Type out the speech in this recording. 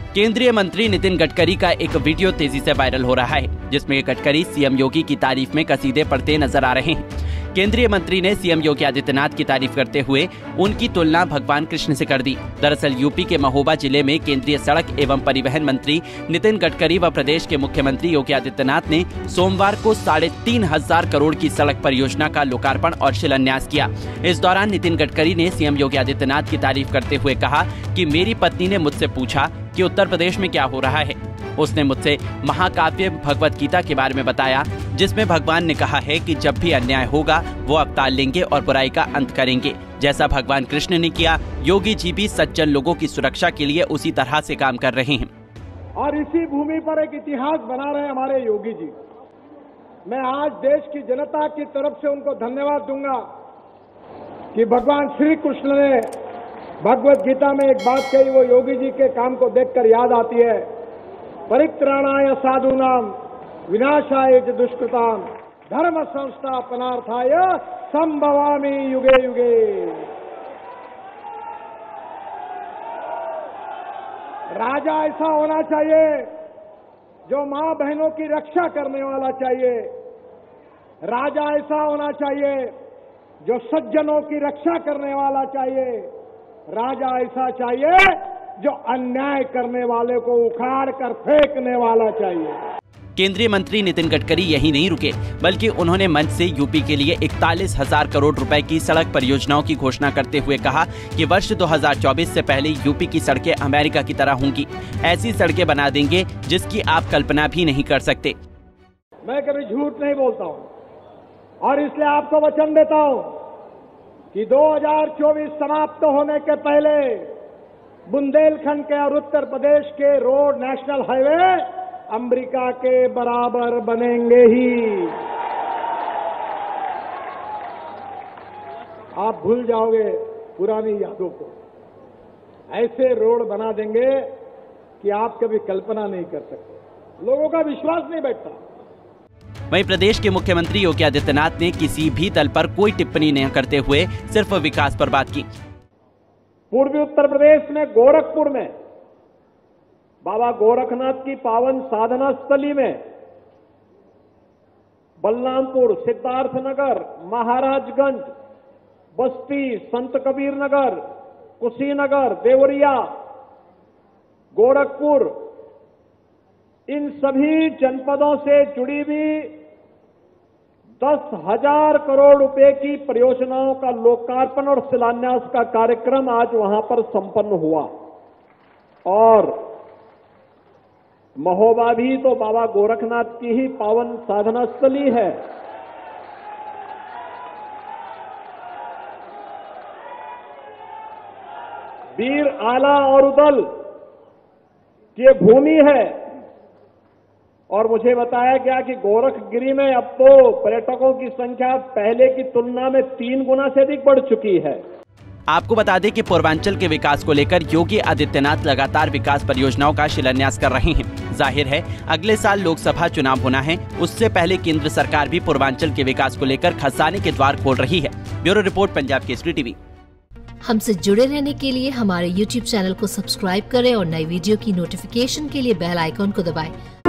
केंद्रीय मंत्री नितिन गडकरी का एक वीडियो तेजी से वायरल हो रहा है, जिसमें गडकरी सीएम योगी की तारीफ में कसीदे पढ़ते नजर आ रहे हैं। केंद्रीय मंत्री ने सीएम योगी आदित्यनाथ की तारीफ करते हुए उनकी तुलना भगवान कृष्ण से कर दी। दरअसल यूपी के महोबा जिले में केंद्रीय सड़क एवं परिवहन मंत्री नितिन गडकरी व प्रदेश के मुख्यमंत्री योगी आदित्यनाथ ने सोमवार को 3,500 करोड़ की सड़क परियोजना का लोकार्पण और शिलान्यास किया। इस दौरान नितिन गडकरी ने सीएम योगी आदित्यनाथ की तारीफ करते हुए कहा कि मेरी पत्नी ने मुझसे पूछा कि उत्तर प्रदेश में क्या हो रहा है। उसने मुझसे महाकाव्य भगवत गीता के बारे में बताया, जिसमें भगवान ने कहा है कि जब भी अन्याय होगा वो अवतार लेंगे और बुराई का अंत करेंगे। जैसा भगवान कृष्ण ने किया, योगी जी भी सज्जन लोगों की सुरक्षा के लिए उसी तरह से काम कर रहे हैं। और इसी भूमि पर एक इतिहास बना रहे हमारे योगी जी। मैं आज देश की जनता की तरफ से उनको धन्यवाद दूंगा कि भगवान श्री कृष्ण ने भगवत गीता में एक बात कही, वो योगी जी के काम को देखकर याद आती है। परित्राणाय साधूनां विनाशाय च दुष्कृतां धर्म संस्थापनार्थाय संभवामि युगे युगे। राजा ऐसा होना चाहिए जो मां बहनों की रक्षा करने वाला चाहिए। राजा ऐसा होना चाहिए जो सज्जनों की रक्षा करने वाला चाहिए। राजा ऐसा चाहिए जो अन्याय करने वाले को उखाड़ कर फेंकने वाला चाहिए। केंद्रीय मंत्री नितिन गडकरी यही नहीं रुके, बल्कि उन्होंने मंच से यूपी के लिए 41,000 करोड़ रुपए की सड़क परियोजनाओं की घोषणा करते हुए कहा कि वर्ष 2024 से पहले यूपी की सड़कें अमेरिका की तरह होंगी। ऐसी सड़कें बना देंगे जिसकी आप कल्पना भी नहीं कर सकते। मैं कभी झूठ नहीं बोलता हूँ और इसलिए आपको वचन देता हूँ कि 2024 समाप्त होने के पहले बुंदेलखंड के और उत्तर प्रदेश के रोड नेशनल हाईवे अमेरिका के बराबर बनेंगे ही। आप भूल जाओगे पुरानी यादों को। ऐसे रोड बना देंगे कि आप कभी कल्पना नहीं कर सकते। लोगों का विश्वास नहीं बैठता। वहीं प्रदेश के मुख्यमंत्री योगी आदित्यनाथ ने किसी भी दल पर कोई टिप्पणी नहीं करते हुए सिर्फ विकास पर बात की। पूर्वी उत्तर प्रदेश में गोरखपुर में बाबा गोरखनाथ की पावन साधना स्थली में बलरामपुर, सिद्धार्थनगर, महाराजगंज, बस्ती, संत कबीर नगर, कुशीनगर, देवरिया, गोरखपुर, इन सभी जनपदों से जुड़ी हुई 10,000 करोड़ रुपए की परियोजनाओं का लोकार्पण और शिलान्यास का कार्यक्रम आज वहां पर संपन्न हुआ। और महोबा भी तो बाबा गोरखनाथ की ही पावन साधना स्थली है। वीर आला और उदल की भूमि है। और मुझे बताया गया कि गोरखगिरी में अब तो पर्यटकों की संख्या पहले की तुलना में 3 गुना से अधिक बढ़ चुकी है। आपको बता दें कि पूर्वांचल के विकास को लेकर योगी आदित्यनाथ लगातार विकास परियोजनाओं का शिलान्यास कर रहे हैं। जाहिर है अगले साल लोकसभा चुनाव होना है, उससे पहले केंद्र सरकार भी पूर्वांचल के विकास को लेकर खजाने के द्वार खोल रही है। Bureau report, Punjab Kesari TV. हमसे जुड़े रहने के लिए हमारे YouTube चैनल को सब्सक्राइब करें और नई वीडियो की नोटिफिकेशन के लिए बेल आइकॉन को दबाएं।